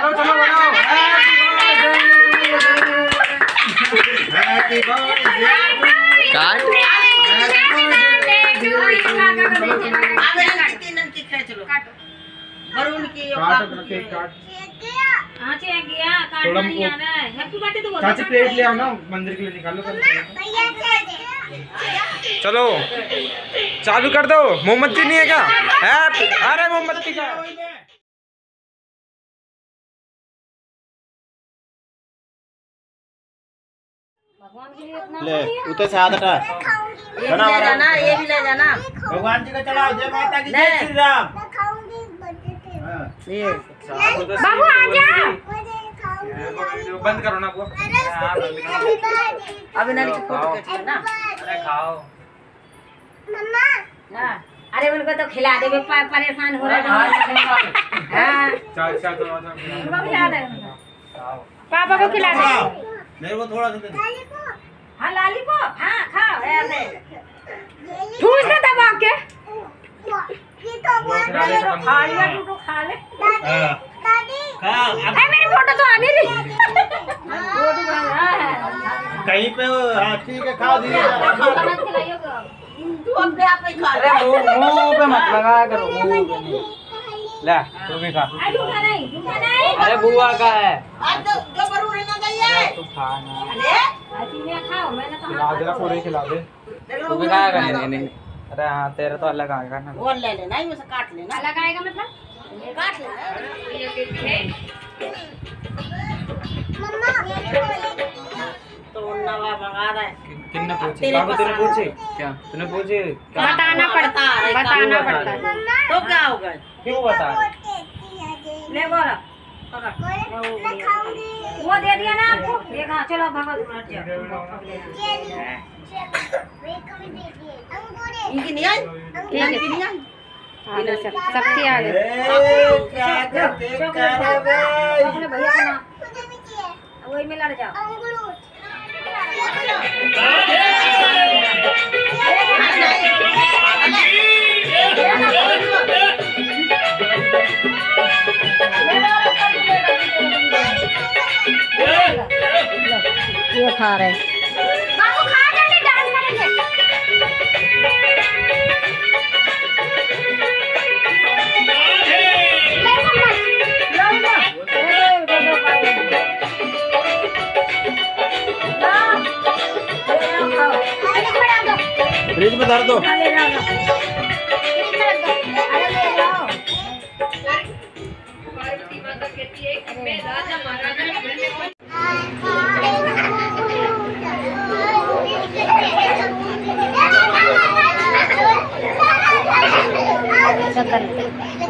बनाओ चलो बनाओ। हैप्पी बर्थडे काट वरुण की काट थोड़ा हैप्पी बर्थडे तो चाची प्लेट ले आओ ना, मंदिर के लिए निकालो। चलो चालू कर दो। मोमबत्ती नहीं है क्या? अरे मोमबत्ती का ले उतर से हाथ हटा। ये भी ले जाना, ये भी ले जाना। भगवान जी का चढ़ाओ। जय माता की, जय श्री राम। बाबू आजा। बंद करो ना वो। अभी नानी की फोटो खींच ना। अरे खाओ मम्मा। अरे उनको तो खिला दे, परेशान हो रहा है। हाँ उनको खिला दे, पापा को खिला दे। मेरे को थोड़ा सा दे। हाँ लॉलीपॉप, हाँ खाओ ऐसे ठूस दे दबा के। खा लिया तू तो खा ले। मेरी फोटो तो आने दी। कहीं पे ठीक है, खाओ धीरे। तू अपने आप में खा ले। मुंह पे मत लगाया करो, मुंह पे नहीं। ले तू भी खा। झूठा नहीं। अरे बुआ का है। आज जो बरू रहना चाहिए। तू खा ना। अरे खाओ, मैंने तो खिला दे, पूरी खिला दे। तू भी खाएगा? नहीं। अरे हाँ तेरा तो अलग आएगा ना। वो ले लेना, इनमें से काट लेना। अलग आएगा मतलब काट लेना। तो नवा मंगा रहा है। किन्ने पूछे? बाबू तूने पूछे क्या? तूने पूछे? बताना पड़ता है, बताना पड़ता है। तो क्या होगा? क्यों बता? ले बोला वो दे दिया ना आपको। देखा चलो भगवत इनकी नहीं आई, इनकी नहीं आई। सबकी आ गई। भैया ना वही में लड़ जाओ। ये खा रहे बाबू, खा जल्दी, डांस करेंगे। फ्रिज में धर दो। चल